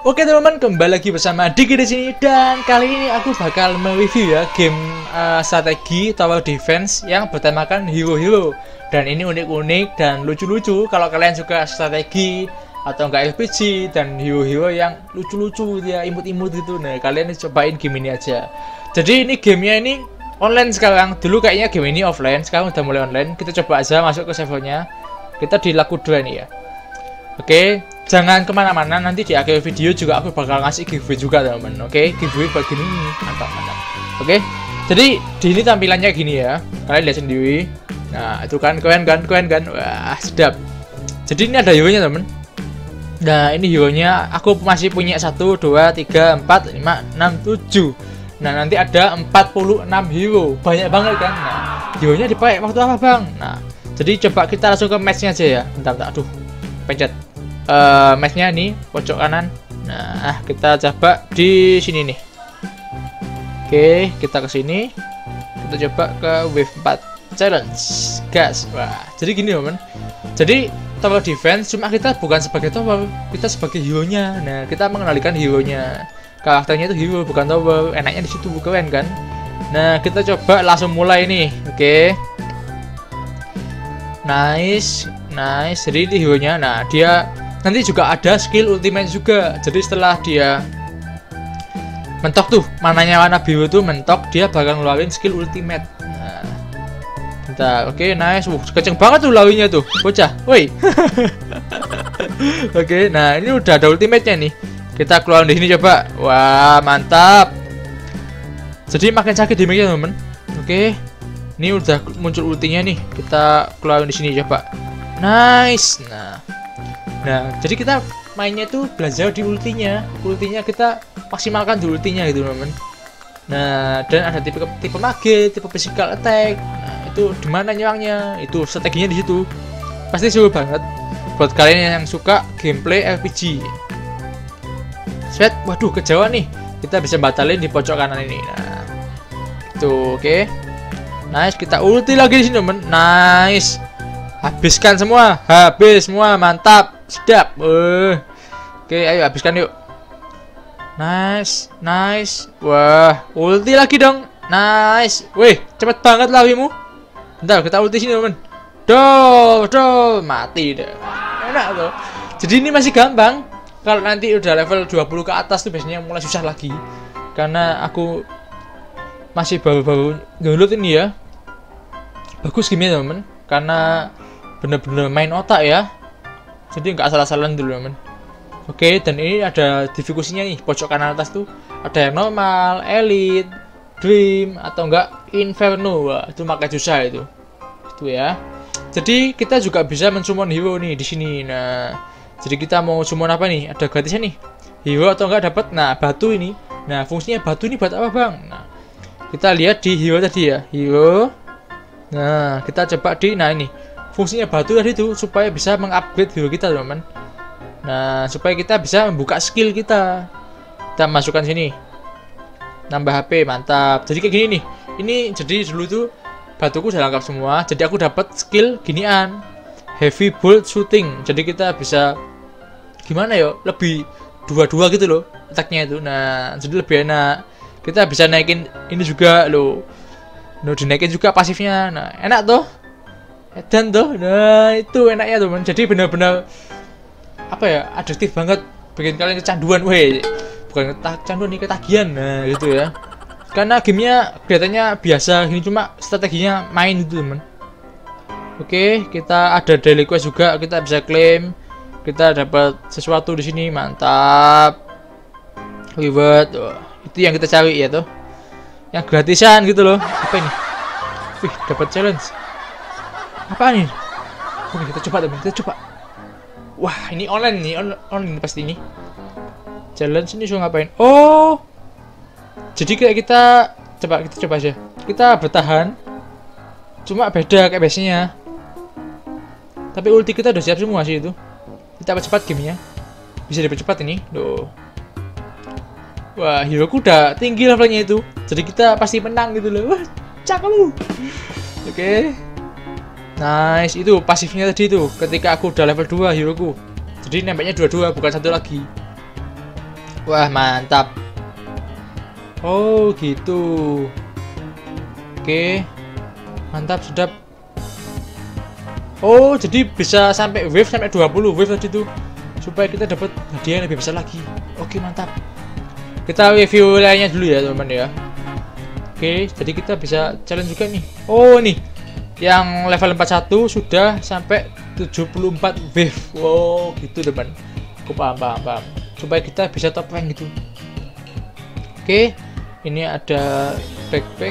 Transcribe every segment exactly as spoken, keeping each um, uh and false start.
Oke teman-teman, kembali lagi bersama Diki di sini, dan kali ini aku bakal mereview ya game uh, strategi tower defense yang bertemakan hero-hero. Dan ini unik-unik dan lucu-lucu. Kalau kalian suka strategi atau enggak R P G dan hero-hero yang lucu-lucu ya, imut-imut gitu, nah kalian cobain game ini aja. Jadi ini gamenya ini online sekarang. Dulu kayaknya game ini offline, sekarang udah mulai online. Kita coba aja masuk ke servernya. Kita di laku dua nih ya. Oke, jangan kemana-mana, nanti di akhir video juga aku bakal ngasih giveaway juga teman-teman. Oke, giveaway buat game ini, mantap mantap. Oke, jadi di ini tampilannya gini ya, kalian lihat sendiri. Nah itu kan keren kan, keren kan, wah sedap. Jadi ini ada hero nya teman. Nah ini hero nya aku masih punya satu, dua, tiga, empat, lima, enam, tujuh. Nah nanti ada empat puluh enam hero, banyak banget kan. Nah hero nya dipakai waktu apa bang? Nah jadi coba kita langsung ke matchnya aja ya. Bentar, bentar, aduh, pencet. Uh, matchnya nih pojok kanan. Nah kita coba di sini nih. Oke, kita ke sini. Kita coba ke wave empat challenge gas. Wah, jadi gini teman. Jadi tower defense cuma kita bukan sebagai tower, kita sebagai hero nya. Nah kita mengenalikan hero nya, karakternya itu hero bukan tower. Enaknya di situ, keren kan. Nah kita coba langsung mulai nih. Oke, nice nice. Jadi ini hero nya. Nah dia nanti juga ada skill ultimate juga. Jadi setelah dia mentok tuh, mananya warna biru tuh mentok, dia bakal ngeluarin skill ultimate. Nah, bentar, oke, okay, nice. Wuh, kenceng banget tuh larinya tuh, bocah. Woi. Oke, okay, nah ini udah ada ultimate-nya nih. Kita keluar di sini coba. Wah, mantap. Jadi makin sakit damage-nya, teman-teman. Oke. Okay. Ini udah muncul ultinya nih. Kita keluar di sini coba. Nice. Nah. Nah, jadi kita mainnya tuh belajar di ultinya. Ultinya kita maksimalkan di ultinya gitu, teman-teman. Nah, dan ada tipe tipe mage, tipe physical attack. Nah, itu di mana nyerangnya? Itu strateginya di situ. Pasti seru banget buat kalian yang suka gameplay R P G. Sweat, waduh kejauhan nih. Kita bisa batalin di pojok kanan ini. Nah, itu oke. Okay. Nice, kita ulti lagi di sini, teman. Nice. Habiskan semua, habis semua, mantap. Sedap. Uh. Oke, ayo habiskan yuk. Nice, nice. Wah, ulti lagi dong. Nice. Wih, cepet banget larimu. Bentar, kita ulti sini, teman. Do, do, mati deh. Enak tuh. Jadi ini masih gampang. Kalau nanti udah level dua puluh ke atas tuh biasanya mulai susah lagi. Karena aku masih baru-baru download ini ya. Bagus gamenya, teman. Karena bener-bener main otak ya. Jadi nggak salah-salahan dulu, teman. Oke, dan ini ada difficulty-nya nih, pojok kanan atas tuh ada yang normal, elite, dream, atau enggak inferno. Wah, itu makanya susah itu. Itu ya. Jadi kita juga bisa mensummon hero nih di sini. Nah, jadi kita mau summon apa nih? Ada gratisnya nih. Hero atau enggak dapat. Nah, batu ini. Nah, fungsinya batu ini buat apa, Bang? Nah, kita lihat di hero tadi ya. Hero. Nah, kita coba di nah ini. Fungsinya batu tadi itu supaya bisa mengupgrade hero kita, teman-teman. Nah, supaya kita bisa membuka skill kita. Kita masukkan sini. Nambah H P, mantap. Jadi kayak gini nih. Ini jadi dulu tuh batuku udah lengkap semua. Jadi aku dapat skill ginian. Heavy bolt shooting. Jadi kita bisa gimana ya? Lebih dua-dua gitu loh attack-nya itu. Nah, jadi lebih enak. Kita bisa naikin ini juga loh. Nah, dinaikin juga pasifnya. Nah, enak tuh. Dan tuh, nah itu enaknya teman. Jadi benar-benar apa ya, adiktif banget, bikin kalian kecanduan. Weh, bukan kecanduan nih, ketagihan. Nah gitu ya. Karena gamenya kelihatannya biasa gini, cuma strateginya main itu, teman. Oke, kita ada daily quest juga, kita bisa klaim. Kita dapat sesuatu di sini, mantap. Reward, oh, itu yang kita cari ya tuh. Yang gratisan gitu loh. Apa ini? Wih, dapat challenge. Apa nih? Oke, kita coba teman, kita coba. Wah, ini online nih, on online pasti ini. Challenge ini suruh ngapain? Oh, jadi kayak kita coba, kita coba aja. Kita bertahan, cuma beda kayak biasanya. Tapi ulti kita udah siap semua sih itu. Kita percepat gamenya, bisa dipercepat ini. Duh. Wah, hero ku udah tinggi levelnya itu, jadi kita pasti menang gitu loh. Wah, cakep lu. Oke. Okay. Nice, itu pasifnya tadi tuh ketika aku udah level dua hero ku. Jadi nembaknya dua-dua bukan satu lagi. Wah, mantap. Oh, gitu. Oke. Mantap, sedap. Oh, jadi bisa sampai wave sampai dua puluh wave tadi tuh. Supaya kita dapat hadiah yang lebih besar lagi. Oke, mantap. Kita review lainnya dulu ya, teman-teman ya. Oke, jadi kita bisa challenge juga nih. Oh, nih. Yang level empat puluh satu sudah sampai tujuh puluh empat wave. Wow, gitu, teman. Aku paham, paham, paham. Supaya kita bisa top rank gitu. Oke, ini ada backpack.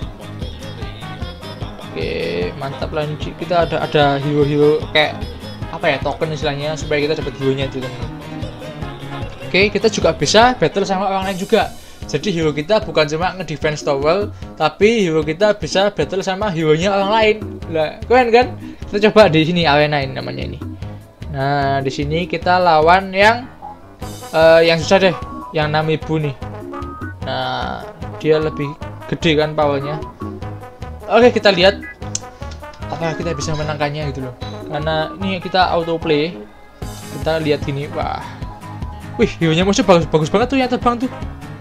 Oke, mantap lah ini. Kita ada ada hero-hero kayak apa ya, token istilahnya, supaya kita dapat hero-nya itu, teman. Oke, kita juga bisa battle sama orang lain juga. Jadi hero kita bukan cuma nge-defense tower, tapi hero kita bisa battle sama hero-nya orang lain. Lah, keren kan? Kita coba di sini arena ini namanya ini. Nah, di sini kita lawan yang uh, yang susah deh, yang enam ribu nih. Nah, dia lebih gede kan powernya. Oke, kita lihat apakah kita bisa menangkannya gitu loh. Karena ini kita auto play. Kita lihat gini, wah. Wih, hero-nya musuh bagus bagus banget tuh yang terbang tuh.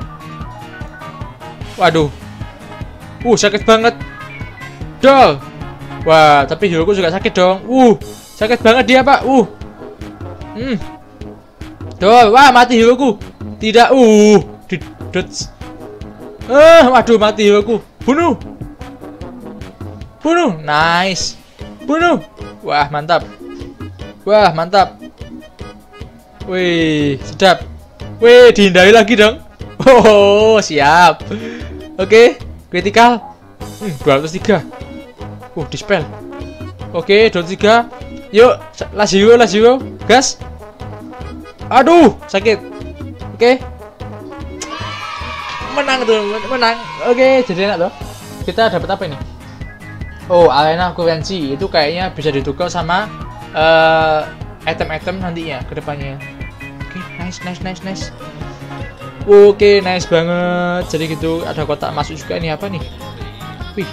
Waduh. Uh, sakit banget. Dol. Wah, tapi hero-ku juga sakit dong. Uh, sakit banget dia, Pak. Uh. Hmm. Dol, wah mati hero-ku. Tidak, uh, di dots. Eh, waduh mati hero-ku. Bunuh. Bunuh. Nice. Bunuh. Wah, mantap. Wah, mantap. Wih, sedap. Wih, dihindari lagi dong. Oh, siap. Oke, critical. Hmm, dua ratus tiga. Uh, dispel. Oke, dua ratus tiga. Yuk, last hero, last hero. Gas. Aduh, sakit. Oke. Menang tuh, menang. Oke, jadi enak loh. Kita dapat apa ini? Oh, arena currency. Itu kayaknya bisa ditukar sama uh, item-item nantinya ke depannya. Oke, nice, nice, nice, nice. Oke, nice banget. Jadi gitu, ada kotak masuk juga. Ini apa nih? Wih.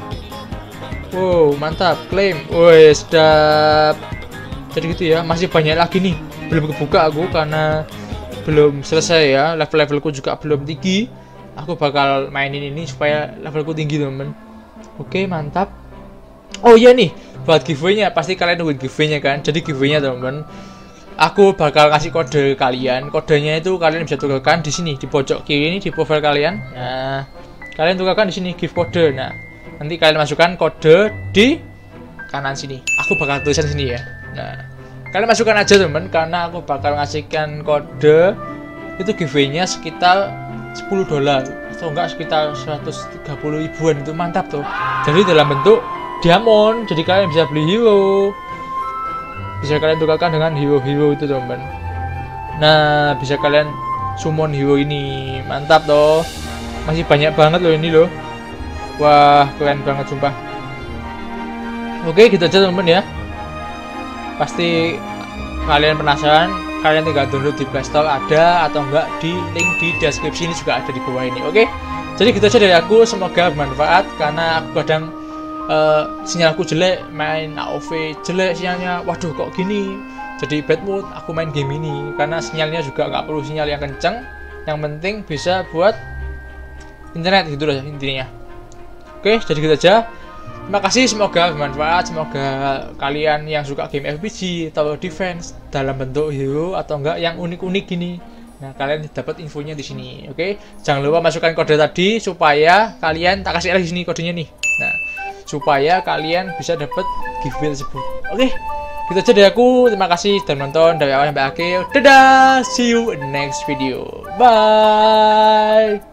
Wow, mantap. Claim. Wih, sedap. Jadi gitu ya, masih banyak lagi nih. Belum kebuka aku karena belum selesai ya. Level-levelku juga belum tinggi. Aku bakal mainin ini supaya levelku tinggi, teman-teman. Oke, mantap. Oh iya nih, buat giveaway-nya pasti kalian nungguin giveaway-nya kan. Jadi giveaway-nya, teman-teman, aku bakal kasih kode kalian. Kodenya itu kalian bisa tukarkan di sini di pojok kiri ini di profile kalian. Nah, kalian tukarkan di sini give kode. Nah, nanti kalian masukkan kode di kanan sini. Aku bakal tulisan sini ya. Nah, kalian masukkan aja, teman, karena aku bakal ngasihkan kode itu giveaway-nya sekitar sepuluh dolar atau enggak sekitar seratus tiga puluh ribuan. Itu mantap tuh. Jadi dalam bentuk diamond. Jadi kalian bisa beli hero. Bisa kalian tukarkan dengan hero-hero itu, teman. Nah, bisa kalian summon hero ini. Mantap toh. Masih banyak banget loh ini loh. Wah, keren banget sumpah. Oke, gitu aja, teman ya. Pasti kalian penasaran, kalian tinggal download di Play Store ada atau enggak, di link di deskripsi ini juga ada di bawah ini. Oke. Jadi gitu aja dari aku, semoga bermanfaat karena aku kadang Uh, sinyalku jelek, main A O V jelek sinyalnya. Waduh, kok gini, jadi bad mood aku main game ini karena sinyalnya juga nggak perlu sinyal yang kenceng, yang penting bisa buat internet gitu lah intinya. Oke, jadi gitu aja. Terima kasih, semoga bermanfaat. Semoga kalian yang suka game R P G, tower defense dalam bentuk hero atau enggak yang unik-unik gini, nah kalian dapat infonya di sini. Oke, jangan lupa masukkan kode tadi supaya kalian, tak kasih lagi sini kodenya nih. Nah, supaya kalian bisa dapat giveaway tersebut. Oke, gitu aja dari aku. Terima kasih sudah menonton dari awal sampai akhir. Dadah, see you in next video. Bye.